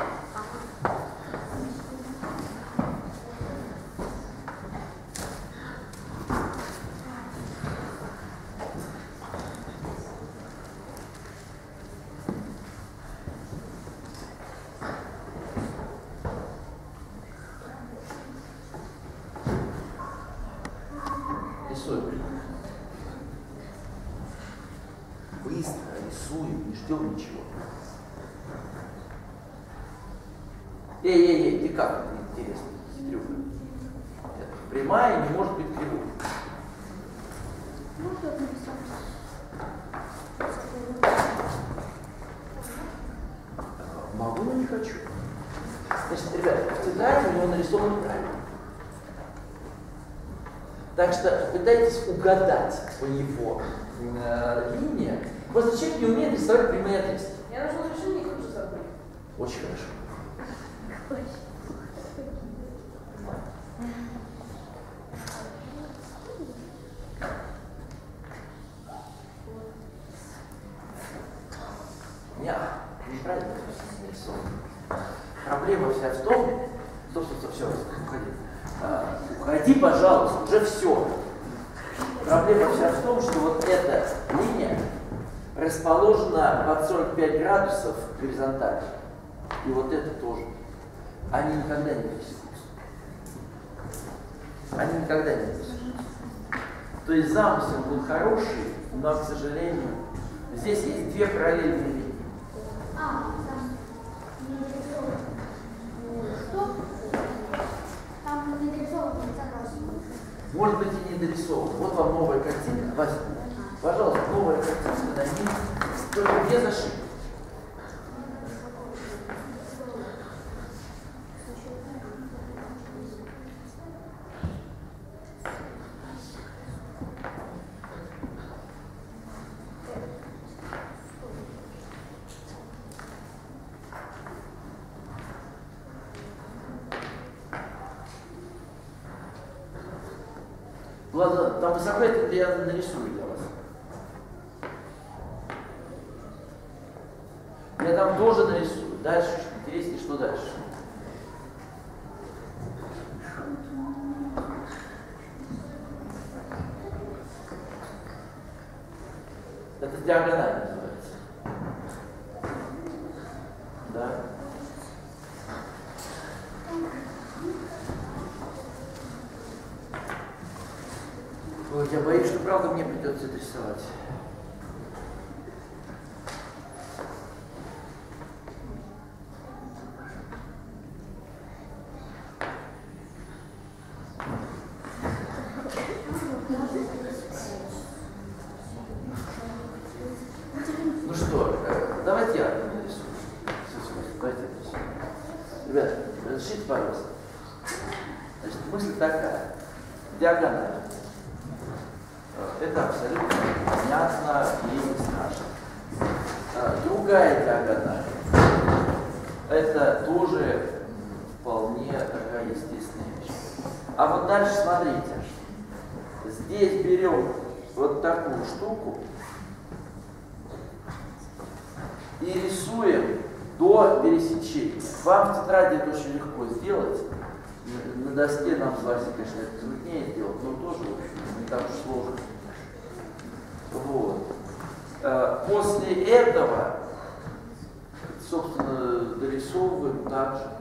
[SPEAKER 1] Рисуем. Быстро рисуем, не ждем ничего. Эй, ты как? Интересно, трюка. Прямая не может быть кривой. Могу, но не хочу. Значит, ребята, в тетради у него нарисовано правильно. Так что пытайтесь угадать по его линии. Просто человек не умеет рисовать прямые отрезки.
[SPEAKER 3] Я нашел решение, их уже забыл.
[SPEAKER 1] Очень хорошо. Нет, неправильно нарисовано. Проблема вся в том, что все, уходи. Уходи, пожалуйста, уже все. Проблема вся в том, что вот эта линия расположена под 45 градусов горизонтально. И вот это тоже. Они никогда не пересекутся. Они никогда не пересекутся. То есть замысел был хороший, но, к сожалению, здесь есть две параллельные линии.
[SPEAKER 4] Там не нарисовано. Что? Там не нарисовано, согласен.
[SPEAKER 1] Может быть и не дорисован. Вот вам новая картинка. Вася, пожалуйста, новая картинка на ней. Только без ошибок. Ладно, там высоко это я нарисую для вас. Я там тоже нарисую. Дальше интереснее, что дальше. Это диагональ называется. Да. Ой, я боюсь, что правда мне придется это рисовать. Ну что, давайте я нарисую. Давайте я нарисую. Ребята, разрешите, пожалуйста. Значит, мысль такая. Диагональ. Это абсолютно понятно и не страшно. Другая диагональ. Это тоже вполне такая естественная вещь. А вот дальше смотрите. Здесь берем вот такую штуку и рисуем до пересечения. Вам в тетради это очень легко сделать. На доске нам с Васей, конечно, это труднее сделать, но тоже, в общем, не так уж сложно. Вот. После этого, собственно, дорисовываем так же.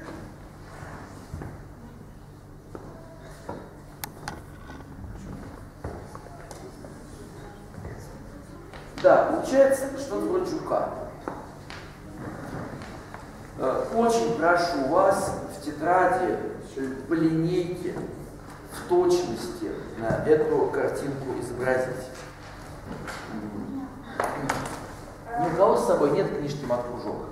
[SPEAKER 1] Да, получается что-то вроде жука. Очень прошу вас в тетради по линейке в точности эту картинку изобразить. Ни у кого с собой нет книжки «Мат-кружок»?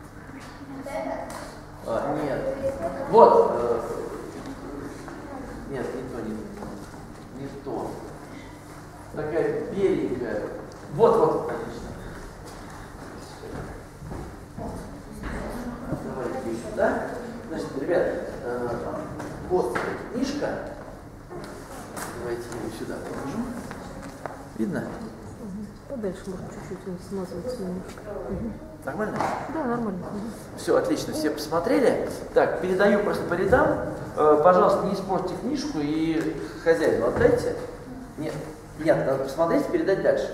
[SPEAKER 1] Нет. Вот. Нет, не то, не то. Такая беленькая. Вот, конечно. Давайте ее сюда. Значит, ребята, вот книжка. Давайте ее сюда положу. Видно?
[SPEAKER 5] Подальше, может, чуть-чуть он смазывается немножко.
[SPEAKER 1] Нормально?
[SPEAKER 5] Да, нормально.
[SPEAKER 1] Все, отлично, все посмотрели. Так, передаю просто по рядам. Пожалуйста, не испортьте книжку и хозяину отдайте. Нет, надо посмотреть и передать дальше.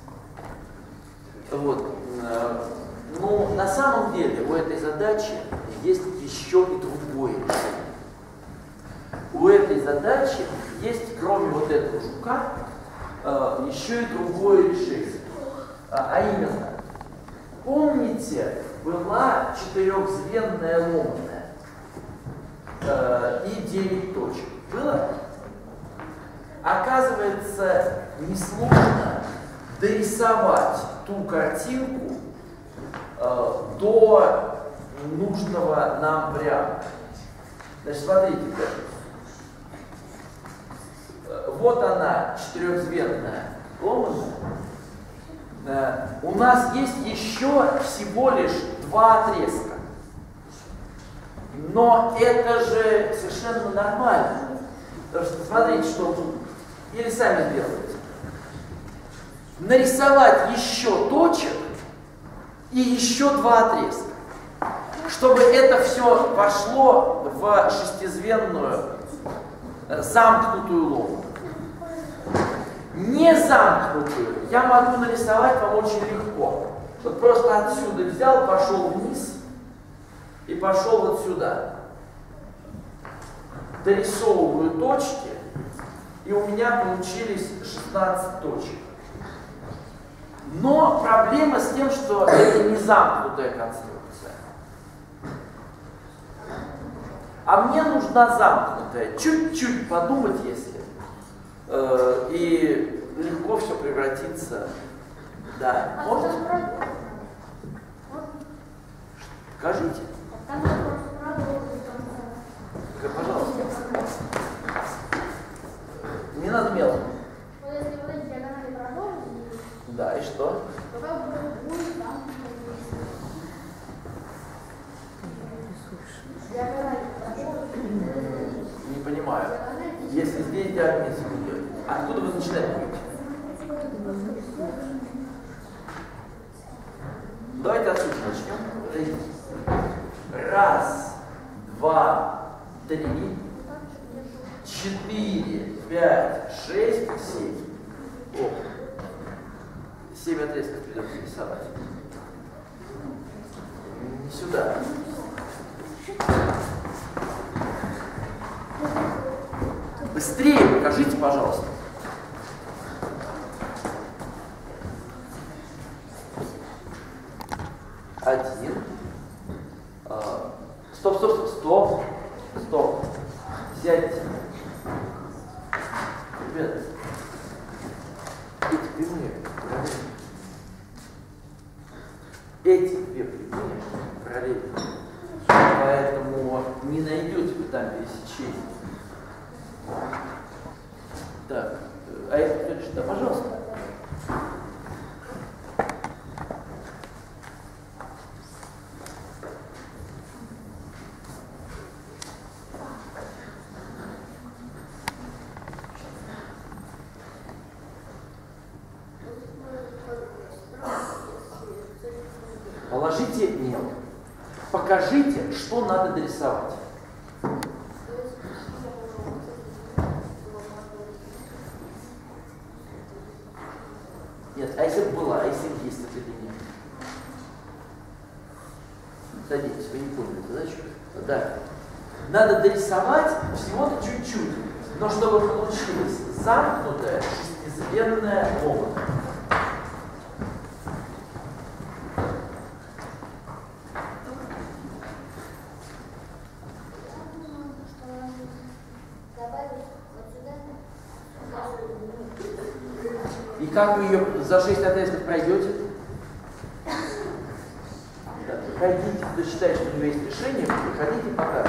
[SPEAKER 1] Вот. Ну, на самом деле у этой задачи есть еще и другое решение. У этой задачи есть, кроме вот этого жука, еще и другое решение. А именно, помните, была четырехзвенная ломаная и 9 точек. Было? Оказывается, несложно дорисовать ту картинку до нужного нам варианта. Значит, смотрите, вот она, четырехзвенная ломаная. У нас есть еще всего лишь два отрезка. Но это же совершенно нормально. Потому что смотрите, что тут. Или сами делаете. Нарисовать еще точек и еще два отрезка. Чтобы это все вошло в шестизвенную замкнутую лому. Не замкнутую я могу нарисовать вам очень легко. Вот просто отсюда взял, пошел вниз и пошел вот сюда. Дорисовываю точки, и у меня получились 16 точек. Но проблема с тем, что это не замкнутая конструкция. А мне нужна замкнутая. Чуть-чуть подумать, если. И легко все превратится. Да. Можно? Скажите. Пожалуйста. Не надо мелко.
[SPEAKER 4] Вот если вот эти диагонали продолжить,
[SPEAKER 1] Да, и что?
[SPEAKER 4] то как бы будет там.
[SPEAKER 1] Не понимаю. Если здесь диагноз идет, откуда вы начинаете говорить? Давайте отсюда начнем. Раз, два, три, 4, 5, 6, 7. О, 7 отрезков придется рисовать. Не сюда. Быстрее покажите, пожалуйста. Один. Стоп. Сядьте. Ребята, эти прямые параллельно. Эти две прямые параллельно. Поэтому не найдете вы там пересечения. Так, а это что? Да, пожалуйста. Положите мел. Покажите, что надо дорисовать. Нет, а если бы была, а если бы есть эта линия? Садитесь, вы не поняли задачу? Да. Надо дорисовать всего-то чуть-чуть, но чтобы получилась замкнутая шестизвенная лома. И как вы ее за 6 отрезков пройдете? Да, проходите, кто считает, что у него есть решение, проходите пока.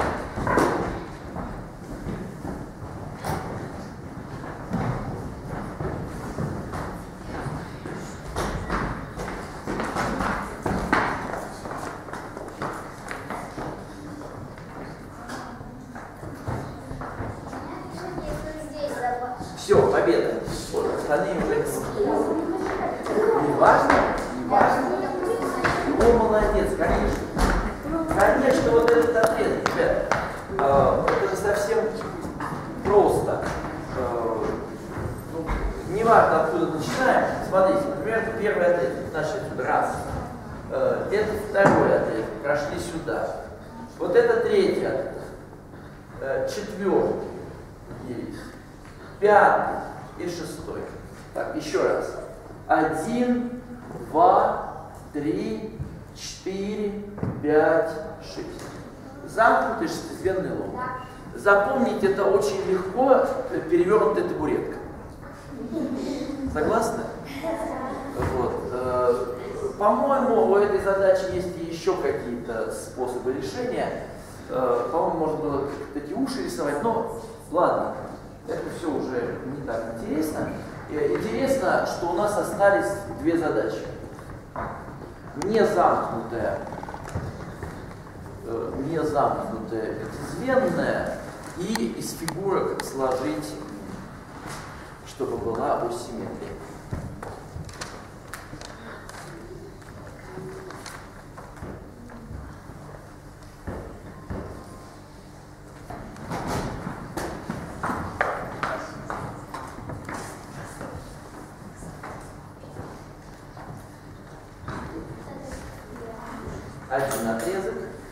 [SPEAKER 1] Все, победа. Вот, остальные уже не важно, не важно. О, молодец, конечно. Конечно, вот этот ответ, ребят, это же совсем просто. Не важно, откуда начинаем. Смотрите, например, первый ответ. Начали отсюда. Раз. Это второй ответ. Прошли сюда. Вот это третий ответ. Четвертый. Есть. Пятый и шестой. Так, еще раз. 1, 2, 3, 4, 5, 6. Замкнутый шестизвенный лом. Запомнить это очень легко, перевернутая табуретка. Согласны? Вот. По-моему, у этой задачи есть и еще какие-то способы решения. По-моему, можно было такие уши рисовать, но ладно. Это все уже не так интересно. Интересно, что у нас остались две задачи. Незамкнутая пятизвенная и из фигурок сложить, чтобы была ось симметрии. Один отрезок.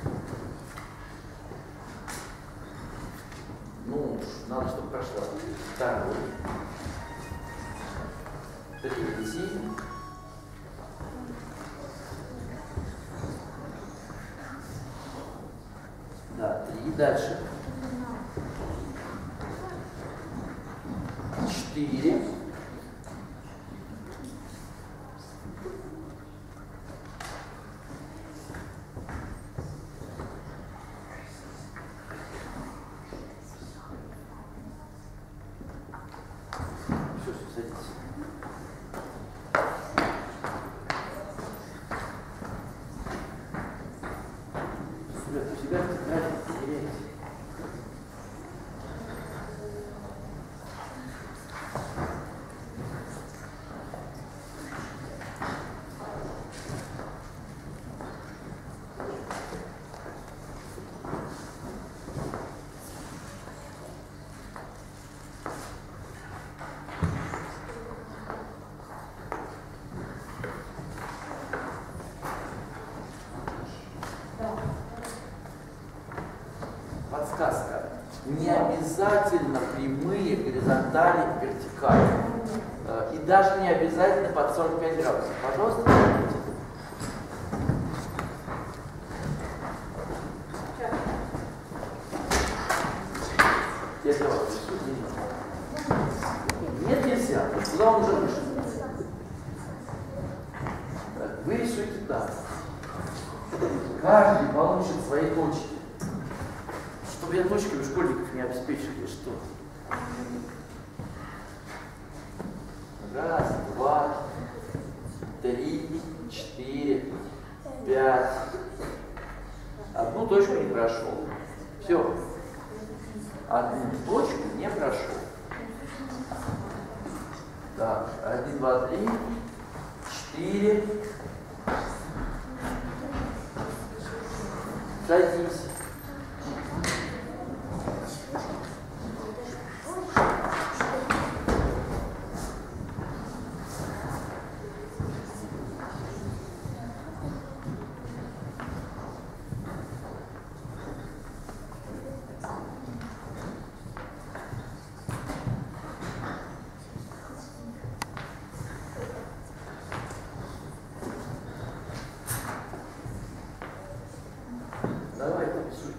[SPEAKER 1] Ну, надо, чтобы прошла. Второй. Третий. Да, 3. Дальше. 4. Подсказка. Не обязательно прямые, горизонтали, вертикали. И даже не обязательно под 45 градусов. Пожалуйста, смотрите. Это вот нет, нельзя. Куда он уже вышел? Вы рисуете так. Каждый получит свои точки. Чтобы я точками школьников не обеспечили, что? Раз, два, 3, 4, 5. Одну точку не прошел. Все. Одну точку не прошел. Так, 1, 2, 3, 4. Садись. Давай, рисуйте.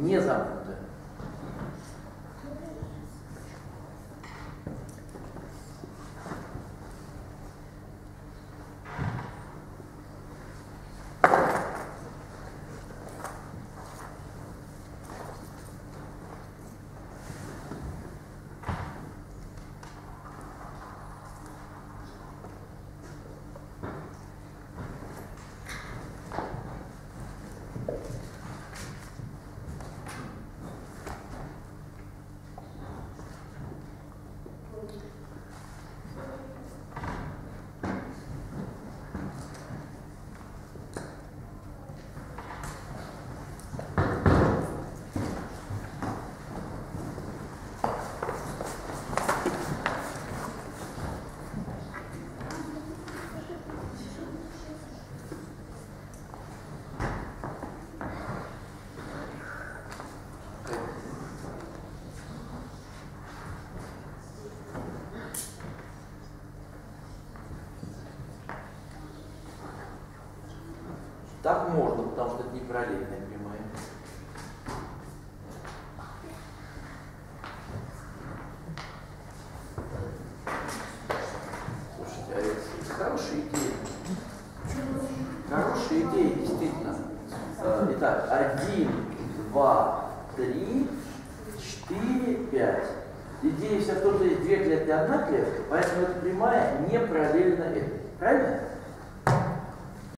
[SPEAKER 1] не замкнутая. Так можно, потому что это не параллельная прямая. Слушайте, а это хорошая идея. Хорошая идея, действительно. Итак, 1, 2, 3, 4, 5. Идея вся в том, что есть две клетки, одна клетка, поэтому эта прямая не параллельна этой. Правильно?